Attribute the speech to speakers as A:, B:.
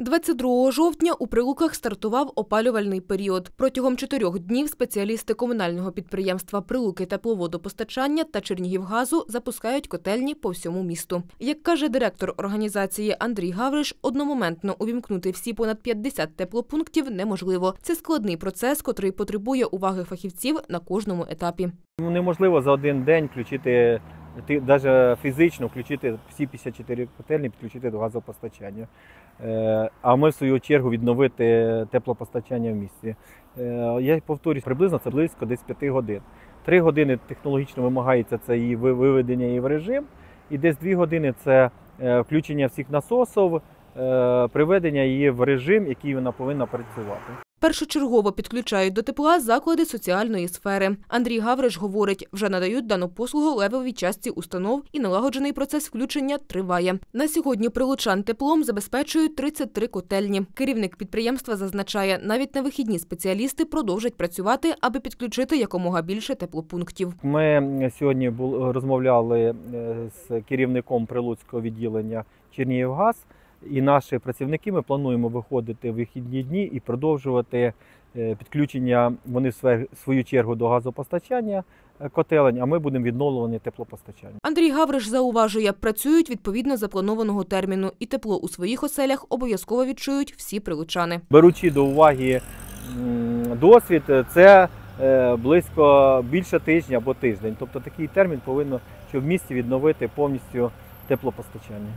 A: 22 жовтня у Прилуках стартував опалювальний період. Протягом 4 днів спеціалісти комунального підприємства «Прилуки тепловодопостачання» та «Чернігівгазу» запускають котельні по всьому місту. Як каже директор організації Андрій Гавриш, одномоментно увімкнути всі понад 50 теплопунктів неможливо. Це складний процес, котрий потребує уваги фахівців на кожному етапі.
B: Неможливо за один день включити, навіть фізично включити всі 54 котельні, підключити до газопостачання. А ми, в свою чергу, відновити теплопостачання в місті. Я повторюсь, приблизно це близько десь 5 годин. 3 години технологічно вимагається це її виведення її в режим, і десь 2 години це включення всіх насосів, приведення її в режим, який вона повинна працювати.
A: Першочергово підключають до тепла заклади соціальної сфери. Андрій Гавриш говорить, вже надають дану послугу левовій частці установ і налагоджений процес включення триває. На сьогодні прилучан теплом забезпечують 33 котельні. Керівник підприємства зазначає, навіть на вихідні спеціалісти продовжать працювати, аби підключити якомога більше теплопунктів.
B: Ми сьогодні розмовляли з керівником Прилуцького відділення «Чернігівгаз». І наші працівники, ми плануємо виходити в вихідні дні і продовжувати підключення, вони в свою чергу, до газопостачання котелень, а ми будемо відновлювати теплопостачання.
A: Андрій Гавриш зауважує, працюють відповідно запланованого терміну і тепло у своїх оселях обов'язково відчують всі прилучани.
B: Беручи до уваги досвід, це близько більше тижня або тиждень. Тобто такий термін повинно, щоб в місті відновити повністю теплопостачання.